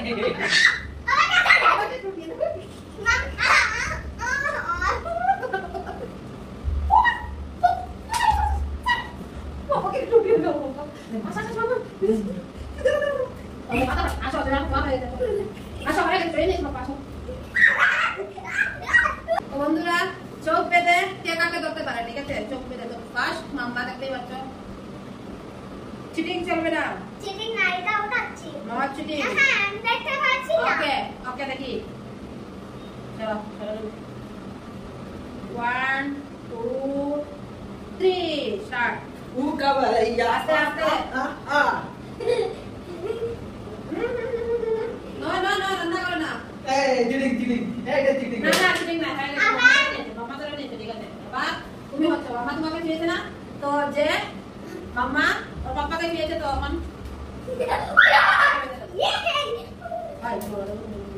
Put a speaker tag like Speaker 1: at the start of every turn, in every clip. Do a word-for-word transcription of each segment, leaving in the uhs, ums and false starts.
Speaker 1: বন্ধুরা চোখ বেঁধে কে কাকে ধরতে পারে, ঠিক আছে? চোখ বেঁধে তো ফার্স্ট মাম্মা দেখতেই পাচ্ছ। চিটিং চলবে না,
Speaker 2: চিটিং না, এটা উঠাচ্ছি।
Speaker 1: Not cheating.
Speaker 2: হ্যাঁ আমি দেখতে পাচ্ছি না।
Speaker 1: ওকে ওকে দেখি, চলো চলো, ওয়ান টু থ্রি স্টার্ট।
Speaker 3: উ কাবাইয়া
Speaker 1: আস্তে আস্তে।
Speaker 3: আ
Speaker 1: নো নো নো রান্না করো না।
Speaker 3: এই চিটিং চিটিং এইটা চিটিং
Speaker 1: না না চিটিং না, তাহলে মাম্মা ধরে নিয়েছে, ঠিক আছে? বাবা তুমি হচ্ছে মাম্মা তোমাকে দিয়েছে না, তো যে মাম্মা ওর পাপাকে দিয়েছে, তো এখন ভাই বলো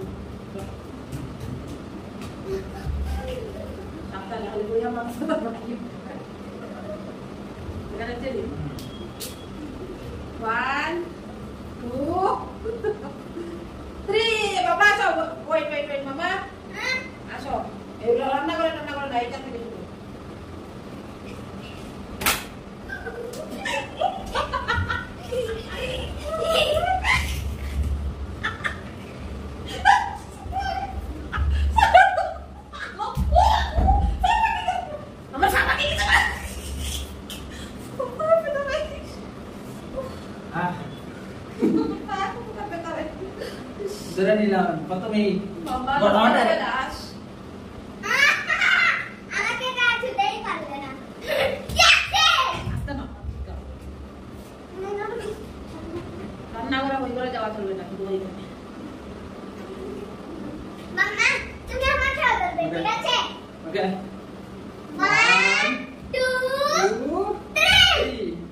Speaker 1: সাবধান হলে বইয়া মাংস এখানে চলি। One two three. বাবা আসো, ওয়েট ওয়েট ওয়েট মামা আসো, এগুলো রান্না করে রান্না করে না, এইখান থেকে শুরু।
Speaker 3: ধরে নিলাম প্রথমেই
Speaker 1: মাম্মা দাস
Speaker 2: আমাকে কাজ দেই পারবে না।
Speaker 1: আস্তে মাম্মা রান্না করে ওই করে যাওয়া চলবে না, শুধু ওই করে।
Speaker 2: মাম্মা তুমি আমার খেয়াল করবে, ঠিক আছে?
Speaker 3: Okay
Speaker 2: one two three.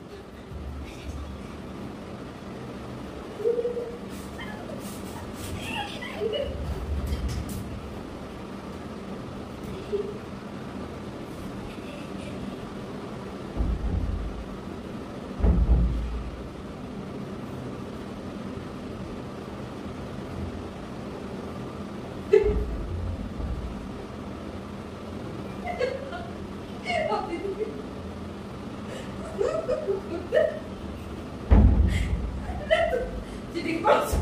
Speaker 1: Cheating করছে।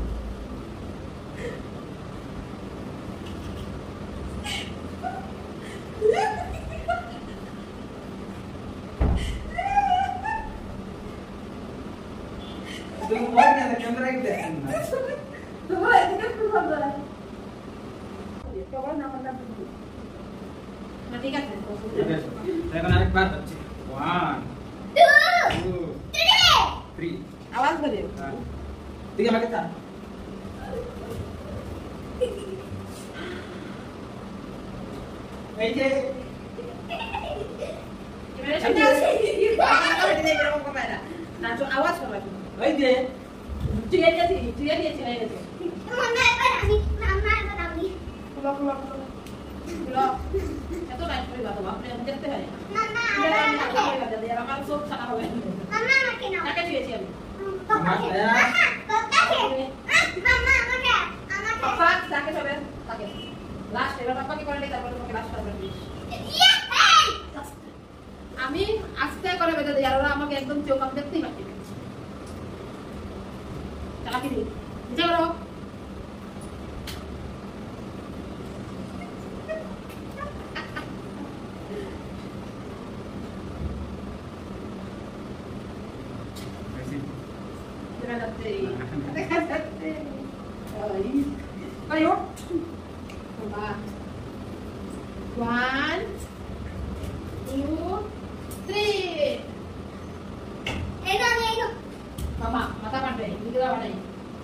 Speaker 3: তুমি মোবাইল না ক্যামেরা কি দেখেন না
Speaker 1: তোমরা এদিকে একটু ভালো না, কেবল না আমরা না, ঠিক আছে?
Speaker 3: ঠিক আছে এখন আরেকবার হচ্ছে ওয়ান টু থ্রি।
Speaker 1: আওয়াজ করে
Speaker 3: ঠিক আমাকে তা এই যে
Speaker 1: এবারে সামনে আসে বাবা এটা এরকম করবে না, না তো আওয়াজ করবে।
Speaker 3: এই যে
Speaker 1: তুই এসেছি তুই এসেছি না এসেছি
Speaker 2: মাম্মা এবার আমি, মাম্মা এবার আমি।
Speaker 1: পুরো পুরো পুরো এত টাইট করে বাবা আপনি আমি দেখতে পারি না।
Speaker 2: মাম্মা
Speaker 1: এবার আমি
Speaker 2: আমাকে,
Speaker 1: কথা বলে দিই, আমার সব খারাপ হবে।
Speaker 2: মাম্মা আমাকে নাও।
Speaker 1: তাকে দিয়েছি আমি
Speaker 2: পাপাকে, পাপাকে, মাম্মা আমাকে, আমাকে।
Speaker 1: পাপা তাকে সবে তাকে লাস্ট এবার পাপাকে করে দিই, তারপর তোমাকে লাস্ট করে দিই। আমি আস্তে করে বেঁধে দিই, আর ওরা আমাকে একদম চোখ আমি দেখতেই পাচ্ছি। চালাকি দিই নিচে করো। দেখা যাচ্ছে দেখা যাচ্ছে আয়ো ওয়ান টু থ্রি।
Speaker 2: এই নাও, এই নাও।
Speaker 1: মামা মাথা কাটবে দিকে যাওয়া নাই।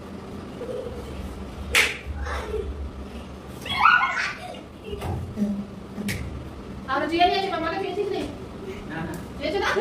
Speaker 1: আর জিয়া নিয়েছি মামাকে পেয়েছিস নি?
Speaker 3: না না
Speaker 1: পেয়েছো না?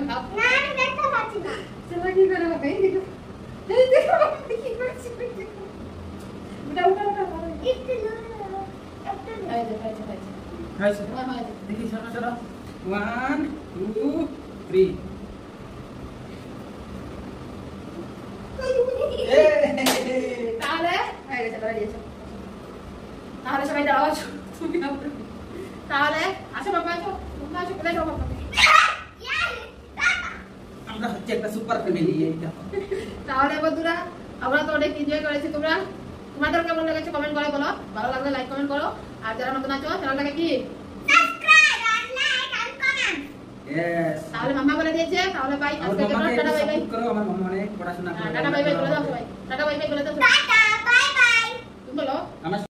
Speaker 1: খাও
Speaker 2: না আমি দেখতে পাচ্ছি না
Speaker 1: চলো কি করে হবে এই দেখো এই দেখো আমি কি করছি উঠা উঠা উঠা
Speaker 2: একটু একটু
Speaker 1: এই দেখো এই দেখো
Speaker 3: হয়েছে
Speaker 1: হয় হয়
Speaker 3: দেখি সরো সরো ওয়ান টু থ্রি
Speaker 1: তাহলে হয়ে গেছে ধরে দিয়েছো তাহলে সবাই দাঁড়াও আছো তুমি তাহলে আসো বাবা আসো তোমরা আসো কোথায় যাও বাবা
Speaker 3: আমরা হচ্ছে একটা সুপার ফ্যামিলি এইটা
Speaker 1: তাহলে বন্ধুরা আমরা তো অনেক এনজয় করেছি তোমরা তোমাদের কেমন লেগেছে কমেন্ট করে বলো ভালো লাগলে লাইক কমেন্ট করো আর যারা নতুন আছো চ্যানেলটাকে কি
Speaker 2: সাবস্ক্রাইব আর লাইক আর কমেন্ট
Speaker 3: यस
Speaker 1: তাহলে মাম্মা বলে দিয়েছে তাহলে বাই
Speaker 3: और
Speaker 1: আজকে
Speaker 3: मम्मा
Speaker 1: কেমন
Speaker 3: के
Speaker 1: টাটা বাই বাই
Speaker 3: सपोर्ट करो हमारे मम्मा ने पढ़ाशোনা
Speaker 1: টাটা বাই বাই বলে দাও সবাই টাটা বাই বাই বলে দাও সবাই
Speaker 2: টাটা বাই বাই
Speaker 1: তুমি বলো
Speaker 3: नमस्कार